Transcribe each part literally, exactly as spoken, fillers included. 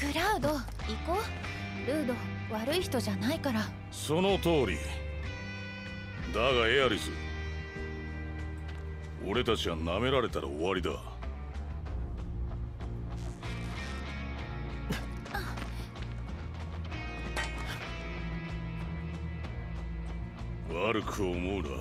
クラウド、行こう。ルード悪い人じゃないから。 その通りだがエアリス、俺たちは舐められたら終わりだ。悪く思うな。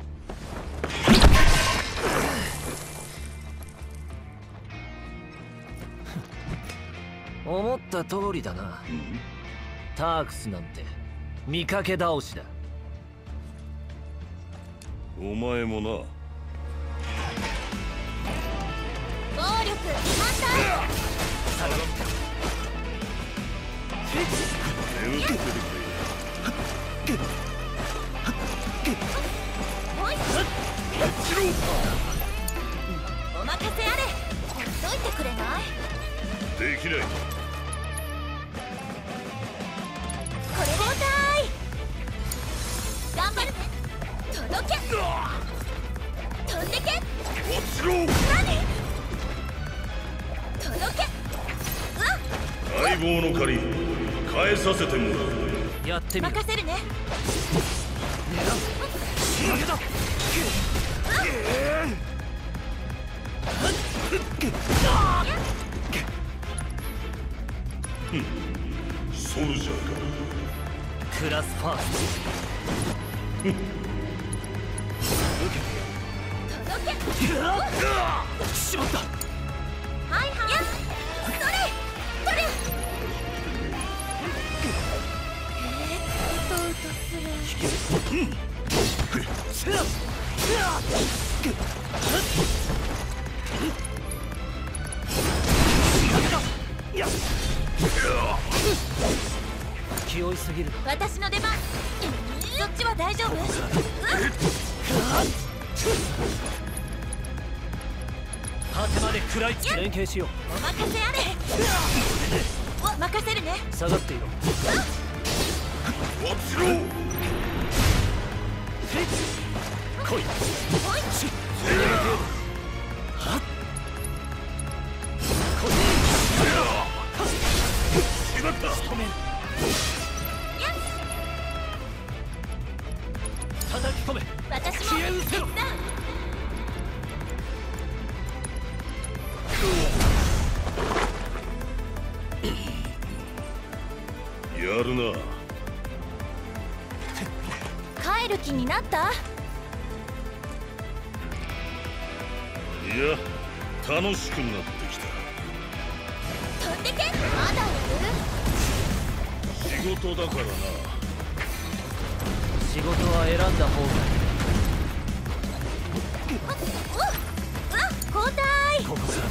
思った通りだな。タークスなんて見かけ倒しだ。 お前もな。 暴力反対。 眠っててくれ。 お任せあれ。ほっといてくれない？ できない。 これで交代。頑張る。届け。飛んでけ。 落ちろ。 何？届け。 相棒の借り返させてもらう。 やってみる。 任せるね。 ソルジャーか。 クラスファースト。受けて。届け。しまった。 はいはい。それ。それ。えー、うとうとする。 気負いすぎる。 私の出番。そっちは大丈夫？ 果てまで食らいつき連携しよう。 お任せあれ。お任せるね。 下がっていろ。 落ちろ。 来い。 おい。 はっ。 しまった。 止める。叩き込め。 私も消え失せろ。 やるな。 帰る気になった？ いや、楽しくなってきた。 飛んでけ。まだや仕事だからな。 仕事は選んだ方がいい。 おお、うわ、交代。 ここから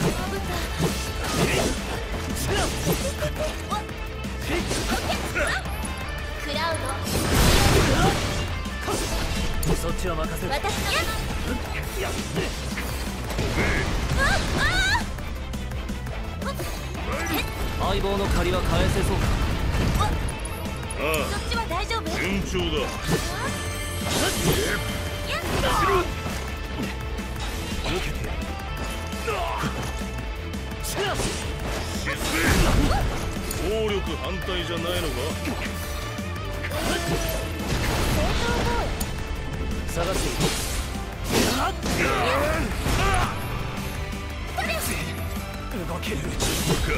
クラウド。そっちは任せる。 私のやっ相棒の借りは返せそうか。 あそっちは大丈夫？ 順調だ。 受けてやる。 暴力反対じゃないのか？ 探している。動けるうち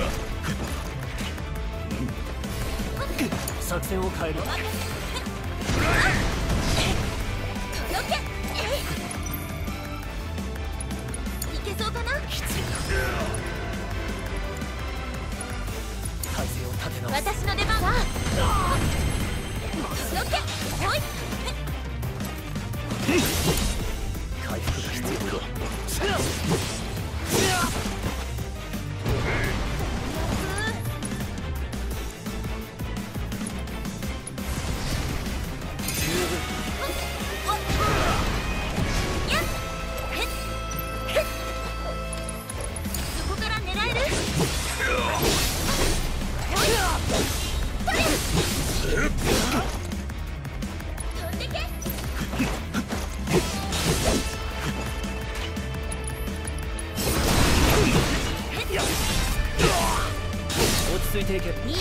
作戦を変える。 届け。いけそうかな？ 体勢を立て直す。 私の出番。届け。おい。 回復が必要だ。 着いていけ。 いいや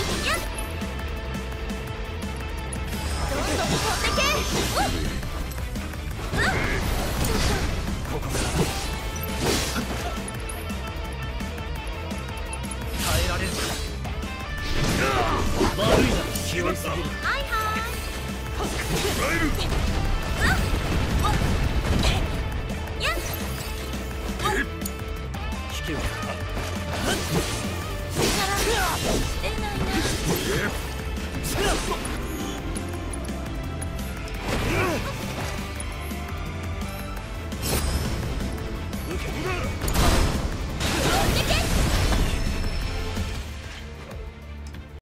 どんどん飛んでけ。うっうっここから耐えられるか。悪いな、気はすぎる。 はいはーいライル